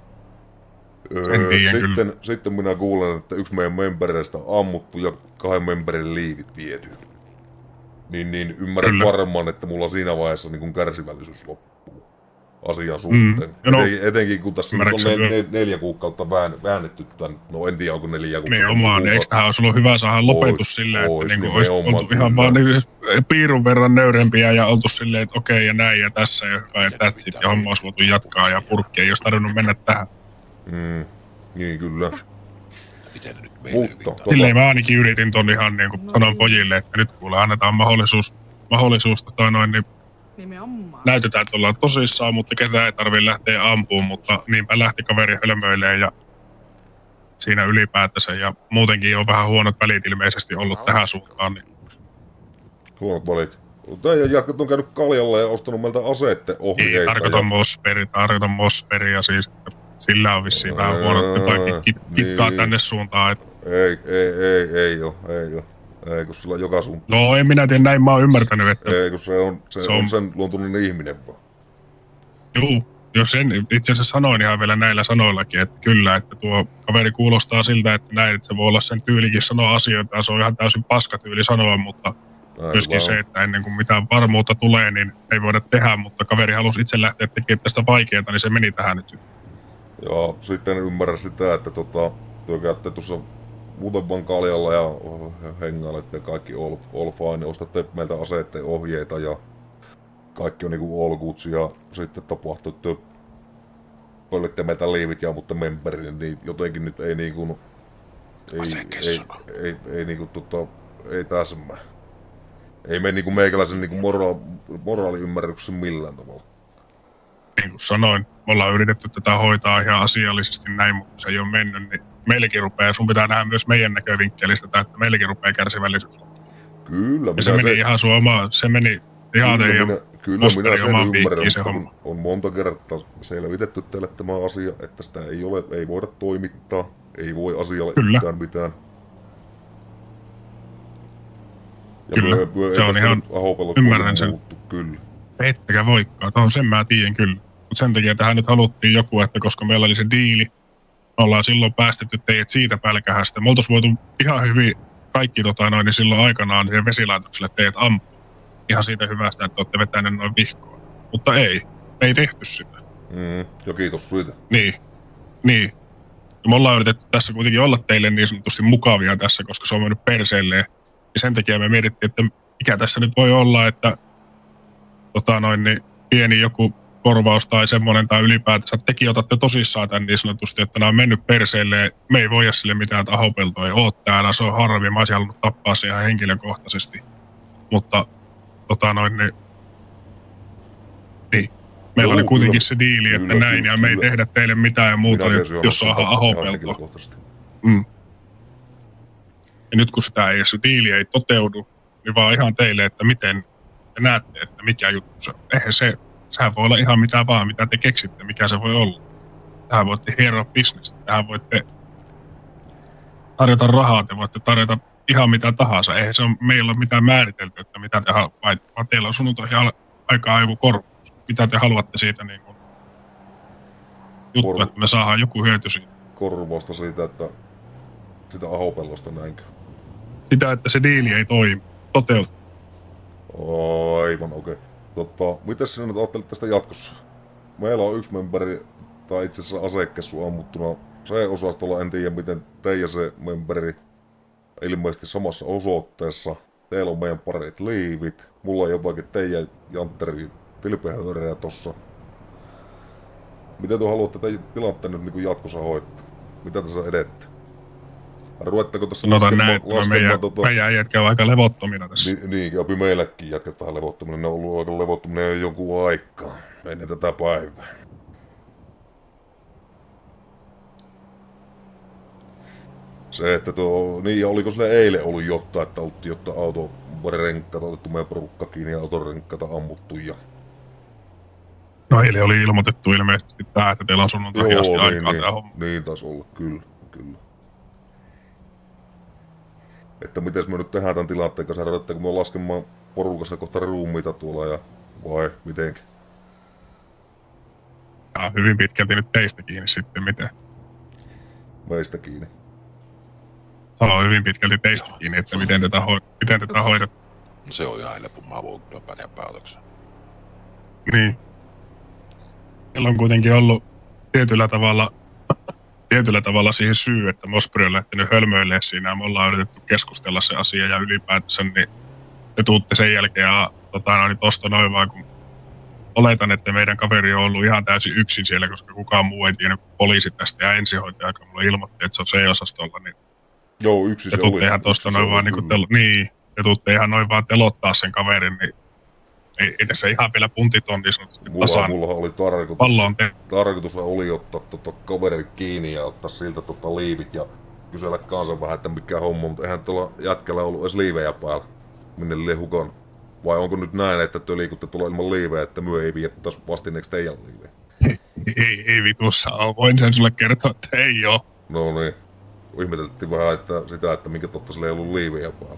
Sitten minä kuulen, että yksi meidän membereistä on ammuttu ja 2 memberin liivit viety. Niin ymmärrän varmaan, että mulla siinä vaiheessa niin kärsivällisyys loppuu asian suhteen. Etenkin kun tässä on 4 kuukautta väännetty tämän, no en tiedä onko 4 kuukautta. Nimenomaan, eikö tähän olisi ollut hyvä saada lopetus silleen, että niin olisi oltu ihan vaan piirun verran nöyrempiä ja oltu silleen, että okei ja näin ja tässä ja hyvä ja that's it, ja homma olisi voitu jatkaa ja purkki ei olisi tarvinnut mennä tähän. Niin kyllä. Mutta silleen mä ainakin yritin ton ihan niin kuin sanon pojille, että nyt kuule annetaan mahdollisuus niin näytetään, että ollaan tosissaan, mutta ketään ei tarvitse lähteä ampuun, mutta niinpä lähti kaveri hölmöilee ja siinä ylipäätänsä ja muutenkin on vähän huonot välit ilmeisesti ollut tähän suuntaan. Niin. Huonot välit. Teidän jätkät on käynyt kaljalla ja ostanut meiltä aseitten ohjeita. Ei, tarkoitan Mosperia siis, että sillä on vissiin vähän huonot jotain kitkaa tänne suuntaan. Että... Ei oo. Ei, kun sillä on joka suuntaan. No en minä tiedä, näin mä oon ymmärtänyt, että... Ei, kun se on sen luontuinen ihminen vaan. Joo, sen itse asiassa sanoin ihan vielä näillä sanoillakin, että kyllä, että tuo kaveri kuulostaa siltä, että näin, että se voi olla sen tyylikin sanoa asioita, ja se on ihan täysin paskatyyli sanoa, mutta myöskin se, että ennen kuin mitään varmuutta tulee, niin ei voida tehdä, mutta kaveri halusi itse lähteä tekemään tästä vaikeaa, niin se meni tähän nyt. Joo, sitten ymmärrän sitä, että työ käytte tuossa muuten vaan kaljalla ja hengailette ja kaikki all fine, ostatte meiltä aseitten ohjeita ja kaikki on niinku all goods ja sitten tapahtuu, että pöllitte meiltä liivit ja mutta memberin, niin jotenkin nyt ei niinku ei niinku ei täsmää. Ei mene niinku meikäläisen niinku moraaliymmärryksen millään tavalla. Niin kuin sanoin, me ollaan yritetty tätä hoitaa ihan asiallisesti näin, mutta se ei ole mennyt, niin meillekin rupeaa, sun pitää nähdä myös meidän näkövinkkelistä, että meillekin rupeaa kärsivällisyys. Kyllä, ja se meni ihan se meni ihan teidän Mosperin omaan piikkiin se homma. On monta kertaa selvitetty teille tämä asia, että sitä ei voida toimittaa, ei voi asialle yhtään mitään. Kyllä, se on ihan, ymmärrän sen. Muuttu, kyllä. Ettekä voikaan, tuohon sen mä tiedän kyllä. Mutta sen takia tähän nyt haluttiin joku, että koska meillä oli se diili, me ollaan silloin päästetty teidät siitä pälkähästä. Me oltais voitu ihan hyvin kaikki niin silloin aikanaan siihen vesilaitokselle teidät ampua. Ihan siitä hyvästä, että olette vetäneet noin vihkoon. Mutta ei tehty sitä. Ja kiitos siitä. Niin. Me ollaan yritetty tässä kuitenkin olla teille niin sanotusti mukavia tässä, koska se on mennyt perseelleen. Ja sen takia me mietittiin, että mikä tässä nyt voi olla, että niin pieni joku korvaus tai semmoinen tai ylipäätänsä tekin otatte tosissaan tämän niin sanotusti, että nämä on mennyt perseelleen. Me ei voida sille mitään, että Ahopelto ei ole täällä, se on harmi. Mä olisin halunnut tappaa se ihan henkilökohtaisesti. Mutta niin. Meillä oli kuitenkin se diili, että kyllä, näin, ja me ei tehdä teille mitään ja muuta, jos saadaan Ahopeltoa. Ja nyt kun se diili ei toteudu, niin vaan ihan teille, että miten te näette, että mikä juttu se on. Eihän sehän voi olla ihan mitä vaan, mitä te keksitte, mikä se voi olla. Tähän voitte hieroa bisnestä, tähän voitte tarjota rahaa, te voitte tarjota ihan mitä tahansa. Eihän se ole meillä ole mitään määritelty, että mitä te haluatte, vaan teillä on sunnuntoihin aikaa joku korvaus. Mitä te haluatte siitä niin kuin juttu, että me saadaan joku hyöty siitä? Korvausta siitä, että sitä Ahopellosta näinkö? Sitä, että se diili ei toteutu. Aivan okei. Mites sinä nyt ajattelet tästä jatkossa? Meillä on yksi memberi, tai itse asiassa asekessu ammuttuna C-osastolla. En tiedä miten teidän se memberi ilmeisesti samassa osoitteessa. Teillä on meidän parit liivit. Mulla on jotakin teidän jantteri pilpehöörejä tossa. Miten te haluatte teidän tilannetta nyt niin jatkossa hoitaa? Mitä tässä edette? Ruvetteko tässä laskemaan meidän äijät käy aika levottomina tässä. Niin, käy meillekin jätkät vähän levottomina. Ne on ollut aika levottomina jo jonkun aikaa. Ennen tätä päivää. Se, että niin, ja oliko sille eilen ollut jotain, että oltiin jotain autorenkkaita, otettu meidän porukka kiinni ja autorenkkaita ammuttu ja... No eilen oli ilmoitettu ilmeisesti tää, että teillä on sunnuntai asti aikaa niin, tää homma. Niin taisi olla, kyllä. Että miten me nyt tehdään tämän tilanteen kanssa, ruvetteko me laskemaan porukassa kohta ruumiita tuolla ja vai mitenkin? Ja hyvin pitkälti nyt teistä kiinni sitten, miten? Meistä kiinni. Se on hyvin pitkälti teistä kiinni, että miten tätä hoidat. Se on ihan helppo, mä voin kyllä päteä päätöksen. Niin. Meillä on kuitenkin ollut tietyllä tavalla siihen syy, että Mosperi on lähtenyt hölmöilleen siinä ja me ollaan yritetty keskustella se asia ja ylipäätänsä, niin te tuutte sen jälkeen ja tosta noin vaan, kun oletan, että meidän kaveri on ollut ihan täysin yksin siellä, koska kukaan muu ei tiennyt kuin poliisi tästä ja ensihoitaja, joka mulle ilmoitti, että se on C-osastolla, niin joo, yksin se oli. Te tuutte ihan tosta noin vaan, te tuutte ihan noin vaan telottaa sen kaverin, niin ei tässä ihan vielä puntit on niin sanotusti tasaan. Mulla oli tarkoitus oli ottaa kaveri kiinni ja ottaa siltä liivit ja kysellä kanssa vähän, että mikä homma, mutta eihän tuolla jätkällä ollut edes liivejä päällä. Minne lie hukannut. Vai onko nyt näin, että te liikutte tuolla ilman liivejä, että myö ei viettäisi vastineeksi teidän liivejä? Ei vitussa ole. Voin sen sulle kertoa, että ei oo. No niin. Ihmeteltiin vähän että minkä totta sillä ei ollut liivejä päällä.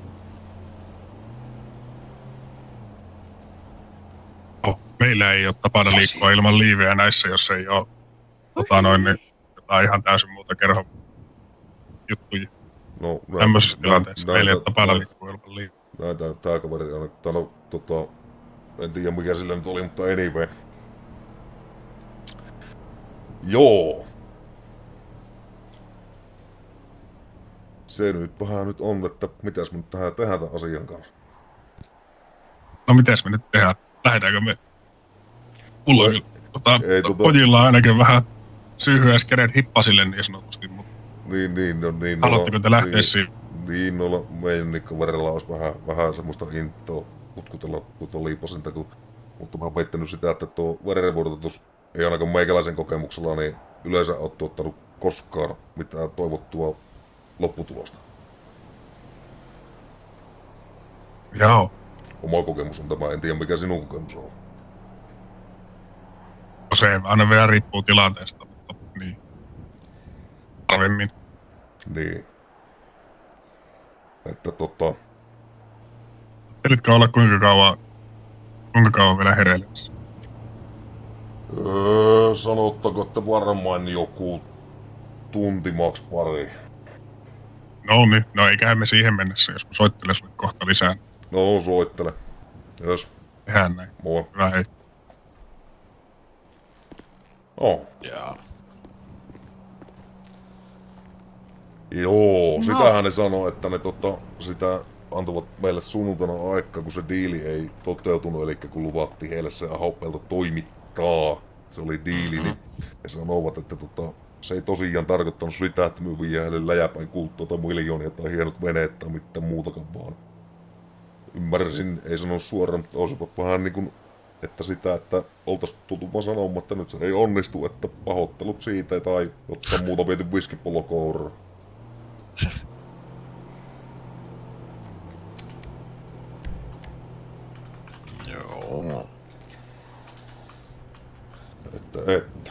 Meillä ei ole tapana liikkua ilman liivejä näissä, jos ei ole jotain ihan täysin muuta kerho juttuja. No, tämmöisessä tilanteessa meillä ei ole tapana liikkua ilman liivejä. Näin tää kaveri on, että en tiedä mikä sillä nyt oli, mutta anyway. Joo. Se nyt vähän nyt on, että mitäs me nyt tehdään tämän asian kanssa. No mitäs me nyt tehdään? Lähdetäänkö me? Mulla on pojilla on ainakin vähän syyhyäis kädet hippasille niin sanotusti, mutta... Niin. Haluatteko te lähteä siihen? Niin, meidän verrella olisi vähän semmoista intoa kutkutella liipasinta, mutta mä oon peittänyt sitä, että tuo verenvuodatus ei ainakaan meikäläisen kokemuksella niin yleensä ole tuottanut koskaan mitään toivottua lopputulosta. Joo. Oma kokemus on tämä, en tiedä mikä sinun kokemus on. No se aina vielä riippuu tilanteesta, mutta niin. Harvemmin. Niin. Että Ajattelitko olla kuinka kauan vielä hereilemässä? Sanottako, että varmaan joku tunti maks pari. No niin, no eiköhän me siihen mennessä, jos mä soittelen sulle kohta lisää. No, soittele. Jos. Tehdään näin. Moi. Hyvä, hei. Jaa. Joo, No. sitähän ne sanoo, että ne sitä antavat meille sunnuntaina aikaa, kun se diili ei toteutunut, eli kun luvattiin heille se Ahopelta toimittaa. Se oli diili, niin he sanovat, että se ei tosiaan tarkoittanut sitä, että me viiää heille läjäpäin kulttuota miljoonia tai hienot veneet tai mitään muutakaan vaan. Ymmärsin, ei sano suoraan, mutta olisivat vähän niin kuin, että sitä, että oltaisiin tultu vaan sanomaan, että nyt se ei onnistu, että pahoittelut siitä tai jotain muuta viety viskipullo kouraan. Joo. Ja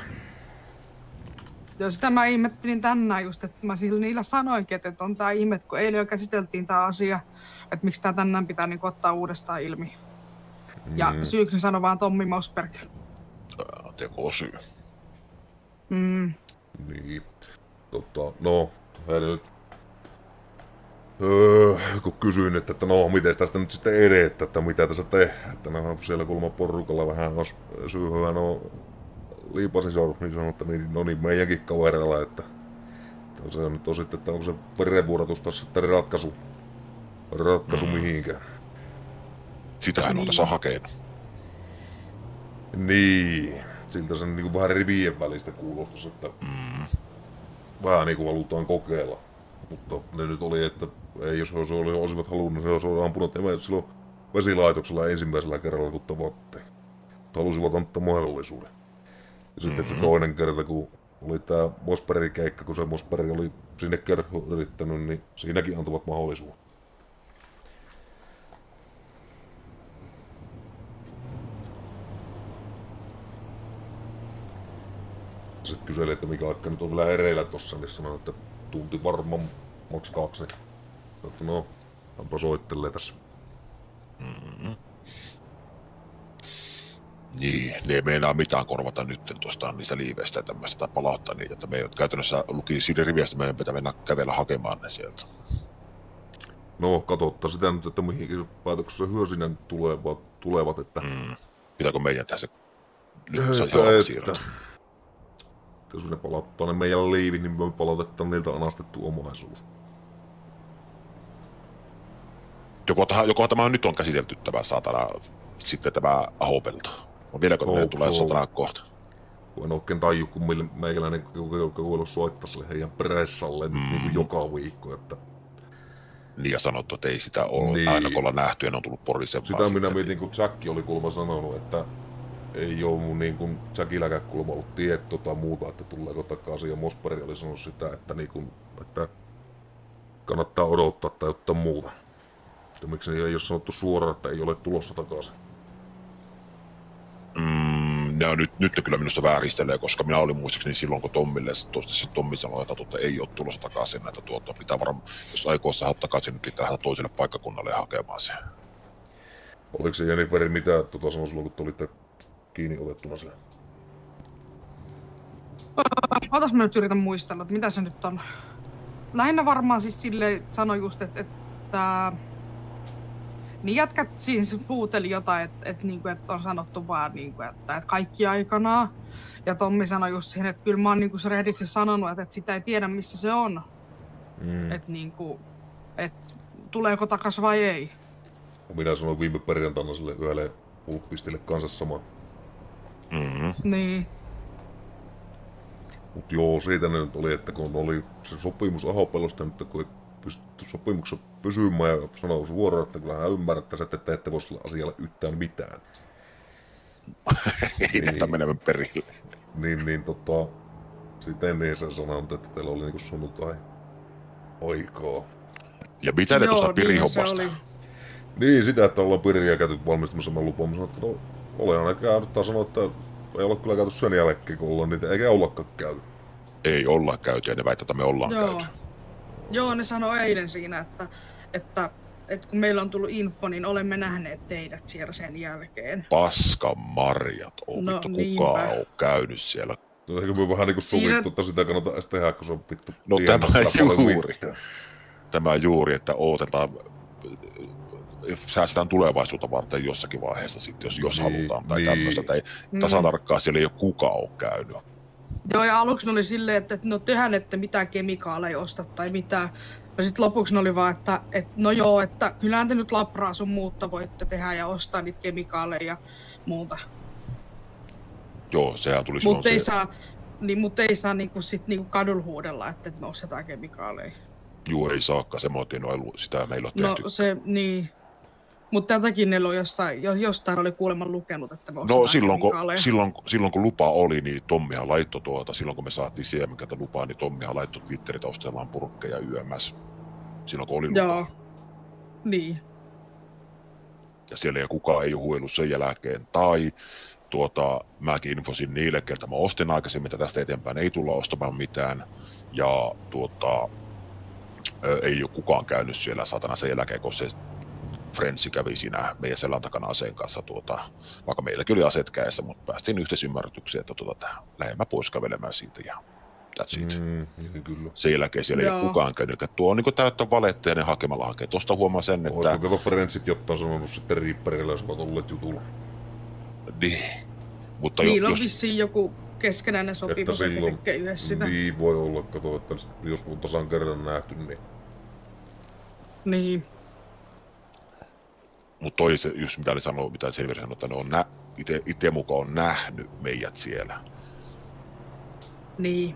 sitä mä ihmettelin tänään just, että mä niillä sanoinkin, että on tää ihme, kun eilen jo käsiteltiin tää asia, että miksi tää tänään pitää niinku ottaa uudestaan ilmi. Ja syyksi sanoi vaan Tommi Mossberg. Tekosyy. Niin. No, heille nyt. Kun kysyin nyt, että no, miten tästä nyt sitten edettä, että mitä tässä tehdään, että nämä siellä kulma porukalla vähän olisi syyhyä, no liipasin sormus, niin sanoi, että no niin, meidänkin kaverilla, että se on nyt sitten, että onko se verenvuodatus taas sitten ratkaisu mihinkään. Sitähän on tässä hakenut. Niin, siltä sen niin vähän rivien välistä kuulostus, että vähän niin kuin halutaan kokeilla. Mutta ne nyt oli, että ei, jos he olisivat halunneet, niin he olisivat ampunut silloin vesilaitoksella ensimmäisellä kerralla, kun tavoitteen. Halusivat antaa mahdollisuuden. Ja sitten se toinen kerta, kun oli tää Mossbergin keikka, kun se Mossberg oli sinne kerho yrittänyt, niin siinäkin antavat mahdollisuuden. Sitten kyselin, että mikä aika nyt on vielä hereillä tossa, niin sanoin, että tunti varmaan maks 2. Että no, hänpä soittelee tässä. Niin, ne ei meinaa mitään korvata nyt tuosta niistä liiveistä ja tämmöistä tai palauttaa niitä, että me ei käytännössä luki siitä riviästä, meidän pitää mennä kävellä hakemaan ne sieltä. No, katsotaan sitä nyt, että mihin päätöksessä hyösinä tulevat, että... Pitääkö meidän tässä nyt siirrota? Jos ne palauttaa ne meidän liivit, niin me palautetaan niiltä anastettu omaisuus. Joko tämä nyt on käsitelty tämä saatana, sitten tämä Ahopelta. Vieläkö ne tulee satana kohta? En oikein taju, kun meikäläinen kuulu soittaa sille heidän pressalle niin kuin joka viikko, että... Niin ja sanottu, että ei sitä ole niin. aina kun ollaan nähty ja ne on tullut Porisen sitä minä mietin, kun Jack oli kulma sanonut, että ei ole niin kuin Jackilläkään kulma ollut tieto tai muuta, että tuleeko takaisin. Ja Mossberg oli sanonut sitä, että, niin kuin, että kannattaa odottaa tai jotain muuta. Että miksi ei ole sanottu suoraan, että ei ole tulossa takaisin. Nyt ne kyllä minusta vääristelee, koska minä olin muistaakseni silloin, kun Tommi sanoi, että ei ole tulossa takaisin näitä pitää varmaan, jos aikoo saada takaisin, niin pitää lähteä toiselle paikkakunnalle ja hakemaan sen. Oliko se Jennifer mitä sanoi silloin, kun te olitte kiinni otettuna siellä? Otas mä nyt yritän muistella, että mitä se nyt on. Lähinnä varmaan siis silleen sanoi just, että niin jätkät siis puuteli jotain, että niinku, että on sanottu vaan, niinku, että kaikki aikanaan. Ja Tommi sanoi just siihen, että kyllä mä oon niinku se rehdisti sanonut, että sitä ei tiedä missä se on. Että niinku, että tuleeko takas vai ei. Minä sanoin viime perjantaina sille yhdelle pulppistille kanssa sama. Niin. Mut joo, siitä ne nyt oli, että kun oli se sopimus Ahopelosta, nyt kun ei pystytty sopimuksessa pysymään ja sanoi suoraan, että kyllähän ymmärrättäisiin, että te ette voi sillä asialla yhtään mitään. Ei näytä menevän perille. Sitten niin se sanonut, että teillä oli niinku sunnuntai aikaa. Ja mitä ne tuosta pirihommasta? Niin, sitä, että ollaan piriä käyty valmistamassa mä lupaan. Mä sanoin, että no, olehan ne käynyt tai sanoa, että ei olla kyllä käyty sen jälkeen, kun ollaan niitä, eikä ollakaan käyty. Ei olla käyty ja ne väittää, että me ollaan käyty. Joo, ne sanoi eilen siinä, että että kun meillä on tullut info, niin olemme nähneet teidät siellä sen jälkeen. Paskan marjat on, No, vittu niinpä. kukaan on käynyt siellä. Eikö me vähän niinku sovittu, että sitä kannata edes tehdä, kun se on vittu No tiennyt tämä sitä paljon juuri. mitään. Tämä juuri, että odotetaan, säästetään tulevaisuutta varten jossakin vaiheessa sitten, jos Niin, halutaan tai niin. tämmöistä. Että ei tasan tarkkaan siellä ei ole kukaan ole käynyt. Joo, ja aluksi ne oli silleen, että no tehän ette mitään kemikaaleja osta tai mitään. Ja sitten lopuksi ne oli vaan, että no joo, että kyllähän te nyt labraa sun muutta voitte tehdä ja ostaa niitä kemikaaleja ja muuta. Joo, sehän tuli silloin Mutta ei se. saa, mutta ei saa niinku sit niinku kadulla huudella, että me ostetaan kemikaaleja. Juu, ei saakka, semmoinen sitä meillä on tehty. No se, niin. Mutta tätäkin ne on jostain oli kuulemma lukenut, että me ostetaan No kemikaaleja. silloin kun lupa oli, niin Tommihan laittoi silloin kun me saatiin siemenkätä lupaa, niin Tommihan laittoi Twitterit ostellaan purkkeja YMS. Silloin kun oli lupa. Joo, niin. Ja siellä ei kukaan ei ole huijellut sen jälkeen. Tai mäkin infosin niille, keltä mä ostin aikaisemmin, että tästä eteenpäin ei tulla ostamaan mitään. Ja ei ole kukaan käynyt siellä satana sen jälkeen, kun se Frensi kävi siinä meidän selän takana aseen kanssa, vaikka meilläkin oli aseet kädessä, mutta päästiin yhteisymmärrykseen, että lähemmä pois kävelemään siitä ja that's it. Niin kyllä. Sen jälkeen siellä ei ole kukaan käynyt. Eli tuo on niin täyttä valetteinen hakemalla hakee. Tuosta huomaa sen, että... Olisiko kato Frenzit jotain sanonut sitten Reaperille, jos ovat olleet jutulla? Niin. Mutta Niillä on vissiin joku keskenäinen sopimus, että silloin tekee yhdessä sitä. niin voi olla, kato, että jos on tasan kerran nähty, niin... Niin. Mutta toi se, just mitä Selveri sanoi, että ne on itse mukaan on nähnyt meidät siellä. Niin.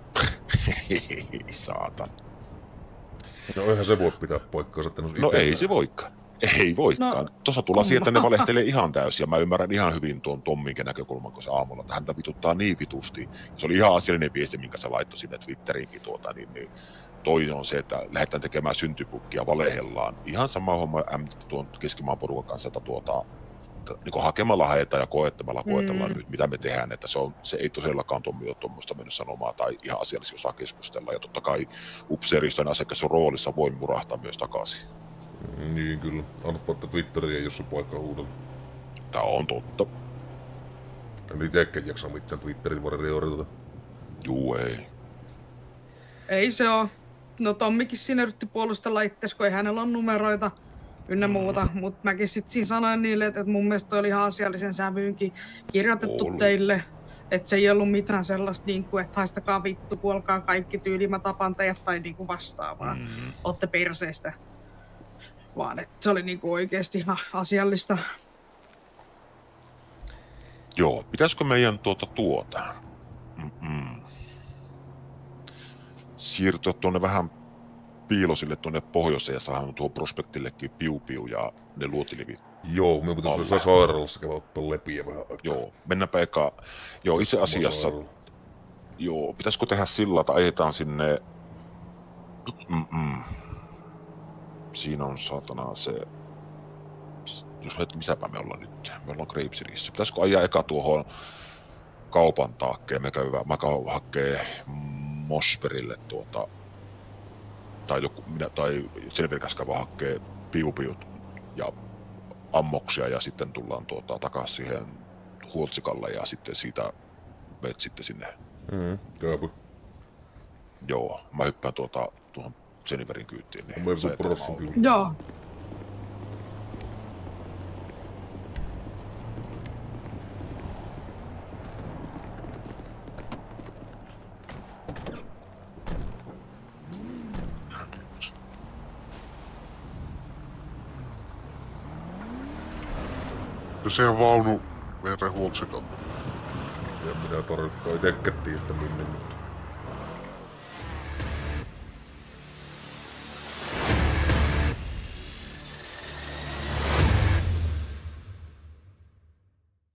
Saatan. No eihän se voi pitää paikkaansa, että No ei se voikaan. Ei voikaan. No, tuossa tullaan siihen, että ne valehtelee ihan täysin. Ja mä ymmärrän ihan hyvin tuon Tomminkin näkökulman, kun se aamulla, että häntä vituttaa niin vitusti. Se oli ihan asiallinen viesti, minkä se laittoi sinne Twitteriinkin. Niin toinen on se, että lähdetään tekemään syntypukkia, valehellaan. Ihan sama homma tuon keskimaan porukan kanssa, että niin hakemalla haetaan ja koetellaan nyt, mitä me tehdään. Että se ei tosiaankaan Tommi ole tuommoista mennyt sanomaan tai ihan asiallisesti osaa keskustella. Ja totta kai upseeristojen asiakkaan roolissa voi murahtaa myös takaisin. Niin kyllä. Annapa, että Twitteriin ei ole se paikka huudella. Tää on totta. En itsekään jaksa mitään Twitterin varjoida. Juu, ei. Ei se oo. No Tommikin siinä yritti puolustella itseäsi, kun ei hänellä ole numeroita ynnä muuta. Mutta mäkin sit siinä sanoin niille, että mun mielestä toi oli ihan asiallisen sävyynkin kirjoitettu teille. Että se ei ollut mitään sellaista, että haistakaa vittu, kuolkaa kaikki tyyli, mä tapan teidät tai vastaavaa. Ootte perseestä. Vaan että se oli oikeesti ihan asiallista. Joo, pitäisikö meidän siirtyä tuonne vähän piilosille tuonne pohjoiseen ja saadaan tuohon prospektillekin piu ja ne luotilivit. Joo, me pitäisi jossain sairaalassa käydä ottaa lepiä vähän aikaa. Joo, mennäänpä eka. Joo, itse asiassa, pitäisikö tehdä sillä, että ajetaan sinne... Siinä on saatana se... Jos missäpä me ollaan nyt? Me ollaan Grapesilissä. Pitäisikö ajaa eka tuohon kaupan taakkeen? Mä käyn hakee Mosperille tai Selvirkäs käy hakee piupiut ja ammoksia ja sitten tullaan takaisin siihen Huoltsikalle ja sitten siitä menet sitten sinne. Käypä. Joo, mä hyppään tuohon Jenniferin kyytiin. Niin mä hyppään prossun kyllä. Joo. Ja siihen vaunu viereen Huoltsikalle. Ja minä tarkkaan itsekin tiedä, että minne.